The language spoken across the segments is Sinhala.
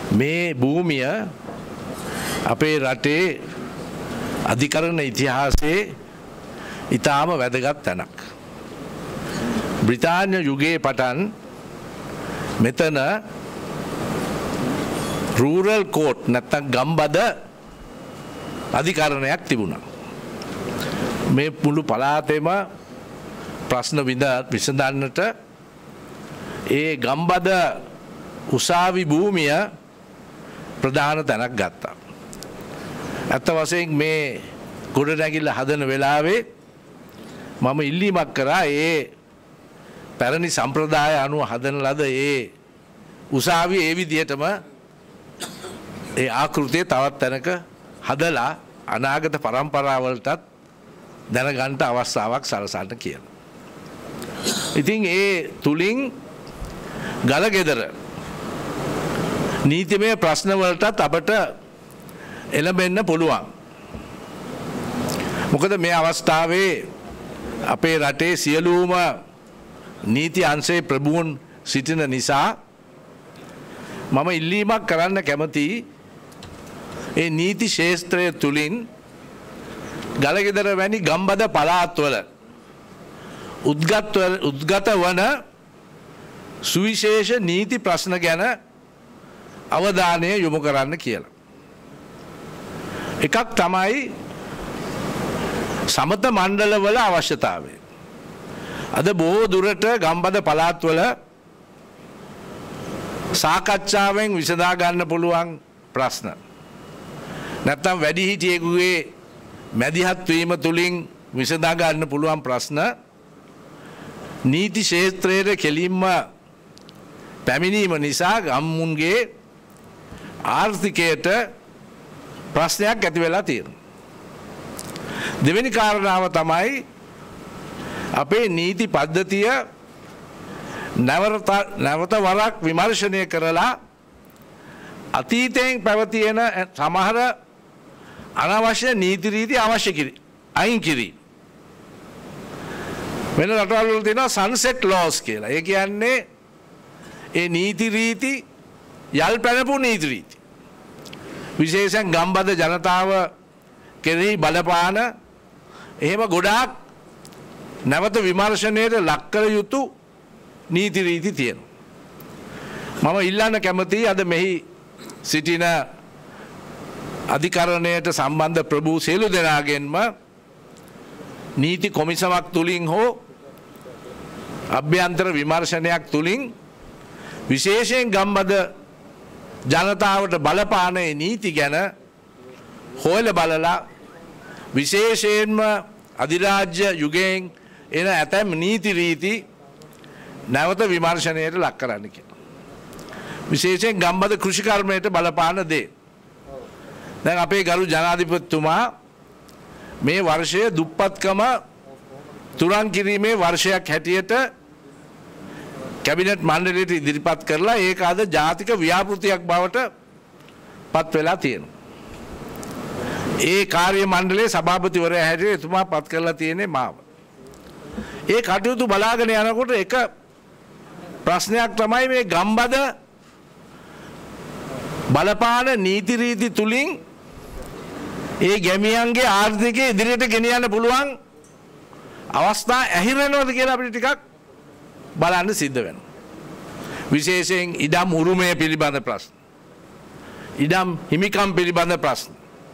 මේ භූමිය අපේ රටේ අධිකරණ ඉතිහාසයේ ඉතාම වැදගත් තැනක්. බ්‍රිතාන්‍ය යුගයේ පටන් මෙතන රූරල් කෝට් නැත්නම් ගම්බද අධිකරණයක් තිබුණා. මේ මුළු පළාතේම ප්‍රශ්න විසඳන්නට ඒ ගම්බද උසාවි භූමිය ප්‍රධාන තැනක් ගත්තා. ඇත්ත වශයෙන් මේ ගොඩනැගිල්ල හදන වෙලාවේ මම ඉල්ලීමක් කරා ඒ පැරණි සම්ප්‍රදාය අනුව හදන ලද ඒ උසාවිය ඒ විදිහටම ඒ ආකෘතිය තවත් තැනක හදලා අනාගත පරම්පරාවලටත් දැනගන්න අවස්ථාවක් සලසන්න කියලා. ඉතින් ඒ තුලින් ගලගෙදර නීතිමය ප්‍රශ්න වලටත් අපට එළඹෙන්න පුළුවන්. මොකද මේ අවස්ථාවේ අපේ රටේ සියලුම නීති අංශයේ ප්‍රභූන් සිටින නිසා මම ඉල්ලීමක් කරන්න කැමතියි ඒ නීති ශාස්ත්‍රය තුලින් ගලගෙදර වැනි ගම්බද පළාත්වල උද්ගත වන සුවිශේෂ නීති ප්‍රශ්න ගැන අවධානය යොමු කරන්න කියලා. එකක් තමයි සමත මණ්ඩලවල අවශ්‍යතාවය. අද බොහෝ දුරට ගම්බද පළාත්වල සාකච්ඡාවෙන් විසඳා ගන්න පුළුවන් ප්‍රශ්න. නැත්නම් වැඩිහිටියෙකුගේ මැදිහත් වීම තුලින් විසඳා ගන්න පුළුවන් ප්‍රශ්න නීති ශාස්ත්‍රයේ කෙලින්ම පැමිණීම නිසා ගම්මුන්ගේ ආර්ථිකයට ප්‍රශ්නයක් ඇති වෙලා තියෙනවා. දෙවෙනි කාරණාව තමයි අපේ නීති පද්ධතිය නැවත වරක් විමර්ශනය කරලා අතීතයෙන් පැවතින සමහර අනවශ්‍ය නීති රීති අයින් කිරීම. වෙන රටවල් වල තියෙනවා සන්සෙට් ලෝස් කියලා. ඒ කියන්නේ ඒ නීති රීති යල් පැනපු නීති රීති. විශේෂයෙන් ගම්බද ජනතාව කෙරෙහි බලපාන එහෙම ගොඩාක් නැවත විමර්ශනයට ලක් කළ යුතු නීති රීති තියෙනවා. මම ඉල්ලන්න කැමතියි අද මෙහි සිටින අධිකරණයට සම්බන්ධ ප්‍රභූ සියලු දෙනාගෙන්ම නීති කොමිසමක් තුලින් හෝ අභ්‍යන්තර විමර්ශනයක් තුලින් විශේෂයෙන් ගම්බද ජනතාවට බලපාන නීති ගැන හොයලා බලලා විශේෂයෙන්ම අධිරාජ්‍ය යුගයෙන් එන ඇතැම් නීති රීති නැවත විමර්ශනයට ලක් කරන්න කියලා. විශේෂයෙන් ගම්බද කෘෂිකර්මයට බලපාන දේ. දැන් අපේ ගරු ජනාධිපතිතුමා මේ වර්ෂය දුප්පත්කම තුරන් කිරීමේ වර්ෂයක් හැටියට කැබිනට් මණ්ඩලයට ඉදිරිපත් කරලා ඒක අද ජාතික ව්‍යාපෘතියක් බවට පත් වෙලා තියෙනවා. ඒ කාර්ය මණ්ඩලයේ සභාපතිවරයා හැටියට එතුමා පත් කරලා තියෙන්නේ මාව. ඒ කටයුතු බලාගෙන යනකොට එක ප්‍රශ්නයක් තමයි මේ ගම්බද බලපාන නීති රීති තුලින් ඒ ගැමියන්ගේ ආර්ථිකය ඉදිරියට ගෙනියන්න පුළුවන් අවස්ථා ඇහිරෙනවද කියලා අපිට ටිකක් බලන්න සිද්ධ වෙනවා. විශේෂයෙන් ඉඩම් උරුමය පිළිබඳ ප්‍රශ්න. ඉඩම් හිමිකම් පිළිබඳ ප්‍රශ්න.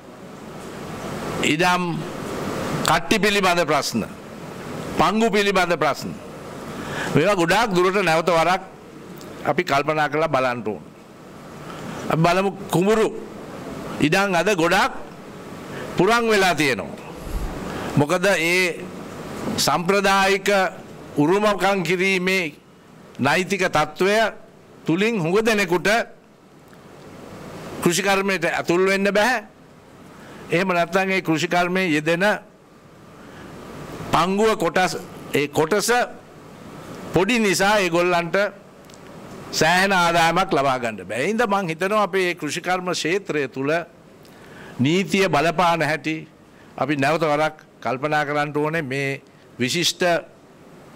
ඉඩම් කට්ටි පිළිබඳ ප්‍රශ්න. පංගු පිළිබඳ ප්‍රශ්න. මේවා ගොඩාක් දුරට නැවත වරක් අපි කල්පනා කරලා බලන්න ඕන. අපි බලමු කුඹුරු ඉඩම් අද ගොඩාක් පුරන් වෙලා තියෙනවා. මොකද ඒ සම්ප්‍රදායික උරුමකම් කිරීමේ නෛතික తত্ত্বය තුලින් හුඟ දෙනෙකුට කෘෂිකර්මයට ඇතුල් වෙන්න බෑ. එහෙම නැත්නම් ඒ කෘෂිකර්මයේ යෙදෙන පංගුව කොටස පොඩි නිසා ඒගොල්ලන්ට සෑහෙන ආදායමක් ලබා ගන්න බෑ. ඒ හින්දා මම හිතනවා අපේ මේ කෘෂිකර්ම ක්ෂේත්‍රය තුල නීතිය බලපාන හැටි අපි නැවත වරක් කල්පනා කරන්න ඕනේ. මේ විශිෂ්ට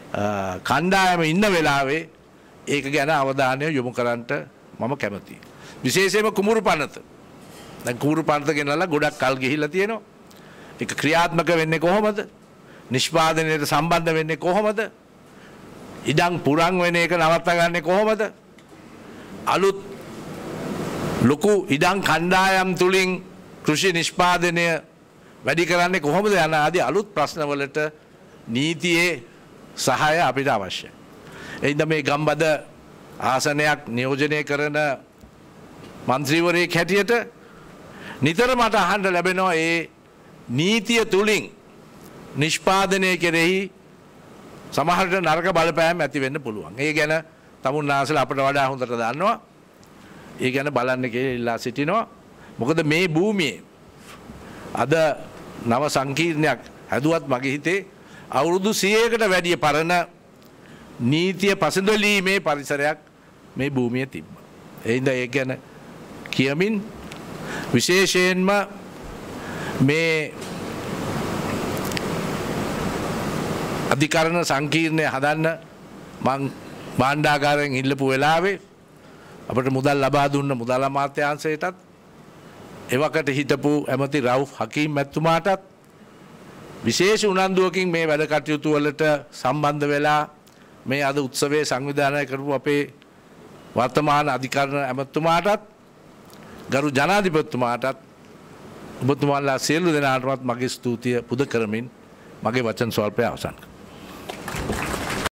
කණ්ඩායම ඉන්න වෙලාවේ ඒක ගැන අවධානය යොමු කරන්නට මම කැමතියි. විශේෂයෙන්ම කුඹුරු පනත. දැන් කුඹුරු පනත ගෙනල්ලා ගොඩක් කල් ගිහිල්ලා තියෙනවා. ඒක ක්‍රියාත්මක වෙන්නේ කොහොමද? නිෂ්පාදනයට සම්බන්ධ වෙන්නේ කොහොමද? ඉඩම් පුරන් වෙන එක නවත්තා ගන්නේ කොහොමද? අලුත් ලොකු ඉඩම් කණ්ඩායම් තුලින් කෘෂි නිෂ්පාදනය වැඩි කරන්නේ කොහොමද යන ආදී අලුත් ප්‍රශ්නවලට නීතියේ සහාය අපිට අවශ්‍යයි. එයිද මේ ගම්බද ආසනයක් නියෝජනය කරන මන්ත්‍රීවරයෙක් හැටියට නිතර මට අහන්න ලැබෙනවා ඒ නීතිය තුලින් නිෂ්පාදනය කෙරෙහි සමහරට නරක බලපෑම් ඇති වෙන්න පුළුවන්. ඒ ගැන තමුන්නාසල අපට වඩා හොඳට දන්නවා. ඒ ගැන බලන්න කියලා ඉල්ලා සිටිනවා. මොකද මේ භූමියේ අද නව සංකීර්ණයක් හැදුවත් මගේ හිතේ අවුරුදු 100කට වැඩිය පරණ නීතිය පසඳලීමේ පරිසරයක් මේ භූමියේ තිබ්බා. ඒ හින්දා ඒ ගැන කියමින් විශේෂයෙන්ම මේ අධිකරණ සංකීර්ණය හදන්න මං භාණ්ඩාගාරයෙන් ඉල්ලපු වෙලාවේ අපට මුදල් ලබා දුන්න මුදල් අමාත්‍යාංශයටත් එවකට හිටපු ඇමති රවුෆ් හකීම් මැතිතුමාටත් විශේෂ උනන්දුවකින් මේ වැඩ කටයුතු වලට සම්බන්ධ වෙලා මේ අද උත්සවයේ සංවිධානය කරපු අපේ වර්තමාන අධිකරණ ඇමතිතුමාටත් ගරු ජනාධිපතිතුමාටත් ඔබතුමාලා සියලු දෙනාටමත් මගේ ස්තුතිය පුද කරමින් මගේ වචන ස්වල්පය අවසන් කරනවා.